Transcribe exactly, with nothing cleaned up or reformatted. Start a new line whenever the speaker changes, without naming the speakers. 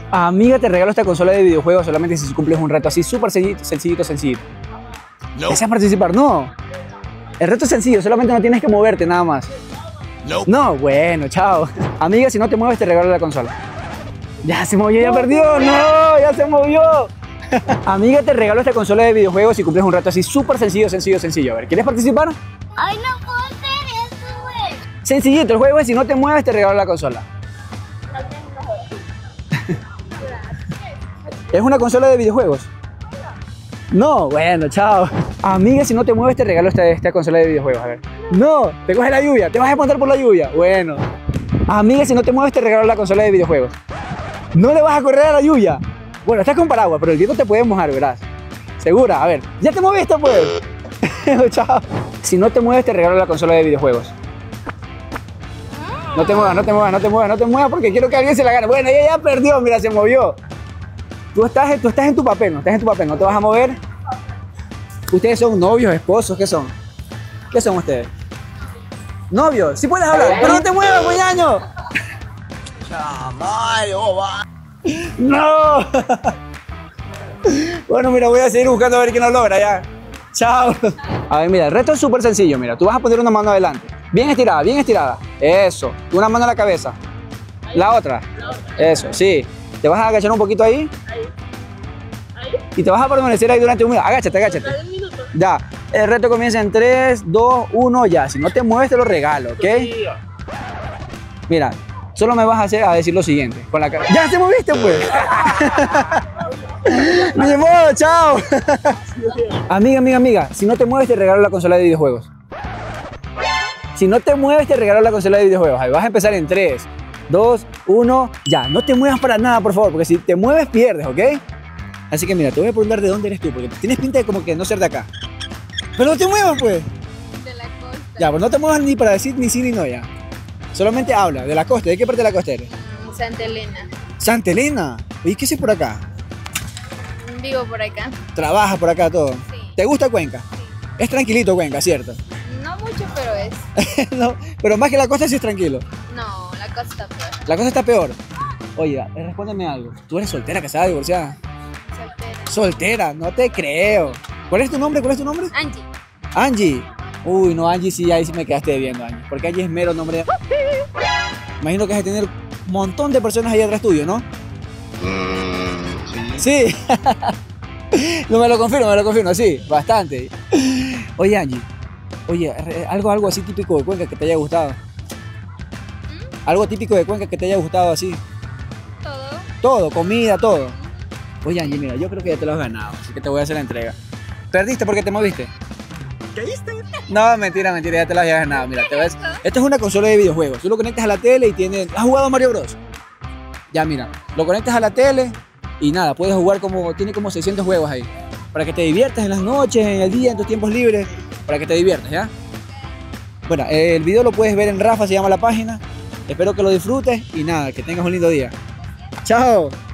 Amiga, te regalo esta consola de videojuegos solamente si cumples un reto así súper sencillito, sencillito, sencillito. No. ¿Deseas participar? No. El reto es sencillo, solamente no tienes que moverte nada más. No. No, bueno, chao. Amiga, si no te mueves te regalo la consola. Ya se movió, ya perdió. No, ya se movió. Amiga, te regalo esta consola de videojuegos si cumples un reto así súper sencillo, sencillo, sencillo. A ver, ¿quieres participar?
Ay, no puedo hacer eso, güey.
Sencillito, el juego es si no te mueves te regalo la consola. ¿Es una consola de videojuegos? No, bueno, chao. Amiga, si no te mueves te regalo esta, esta consola de videojuegos, a ver. No, te coge la lluvia, te vas a espantar por la lluvia. Bueno. Amiga, si no te mueves te regalo la consola de videojuegos. No le vas a correr a la lluvia. Bueno, estás con paraguas, pero el viento te puede mojar, verás. Segura, a ver. Ya te moviste, pues. Chao. Si no te mueves te regalo la consola de videojuegos. No te muevas, no te muevas, no te muevas, no te muevas porque quiero que alguien se la gane. Bueno, ella ya perdió, mira, se movió. Tú estás, tú estás en tu papel, no estás en tu papel, no te vas a mover. ¿Ustedes son novios, esposos? ¿Qué son? ¿Qué son ustedes? ¿Novios? ¿Sí puedes hablar? ¡Pero no te muevas, muñaño! ¡Chamayo, va! ¡No! Bueno, mira, voy a seguir buscando a ver quién lo logra ya. ¡Chao! A ver, mira, el reto es súper sencillo, mira. Tú vas a poner una mano adelante. Bien estirada, bien estirada. Eso. Una mano a la cabeza. La otra. Eso, sí. Te vas a agachar un poquito ahí. Y te vas a permanecer ahí durante un minuto. Agáchate, agáchate. Ya. El reto comienza en tres, dos, uno, ya. Si no te mueves, te lo regalo, ¿ok? Mira, solo me vas a hacer a decir lo siguiente. Con la cara. ¡Ya te moviste, pues! ¡Ni modo, chao! Amiga, amiga, amiga. Si no te mueves, te regalo la consola de videojuegos. Si no te mueves, te regalo la consola de videojuegos. Ahí vas a empezar en tres, dos, uno, ya. No te muevas para nada, por favor, porque si te mueves, pierdes, ¿ok? Así que mira, te voy a preguntar de dónde eres tú, porque tienes pinta de como que no ser de acá. Pero no te muevas, pues.
De la costa.
Ya, pues no te muevas ni para decir ni sí ni no, ya. Solamente habla, de la costa. ¿De qué parte de la costa eres?
Santa Elena.
Santa Elena. ¿Y qué haces por acá?
Vivo por acá.
Trabajas por acá todo.
Sí.
¿Te gusta Cuenca?
Sí.
Es tranquilito Cuenca, ¿cierto?
No mucho, pero es.
No, pero más que la costa sí es tranquilo.
No, la costa peor.
La cosa está peor. Oye, respóndeme algo. ¿Tú eres soltera, casada, divorciada?
Soltera.
Soltera, no te creo. ¿Cuál es tu nombre? ¿Cuál es tu nombre?
Angie.
Angie. Uy, no, Angie sí, ahí sí me quedaste debiendo, Angie. Porque Angie es mero nombre. Imagino que has de tener un montón de personas ahí atrás tuyo, ¿no? Sí. No me lo confirmo, me lo confirmo, sí, bastante. Oye, Angie. Oye, algo, algo así típico de Cuenca que te haya gustado.
¿Mm?
Algo típico de Cuenca que te haya gustado así.
Todo.
Todo, comida, todo. Oye, Angie, mira, yo creo que ya te lo has ganado, así que te voy a hacer la entrega. ¿Perdiste porque te moviste?
¿Caíste?
No, mentira, mentira, ya te lo habías ganado. Mira, te ves. Esto es una consola de videojuegos. Tú lo conectas a la tele y tiene. ¿Has jugado Mario Bros? Ya, mira, lo conectas a la tele y nada, puedes jugar como. Tiene como seiscientos juegos ahí. Para que te diviertas en las noches, en el día, en tus tiempos libres. Para que te diviertas, ¿ya? Bueno, el video lo puedes ver en Rafa, se llama la página. Espero que lo disfrutes y nada, que tengas un lindo día. ¡Chao!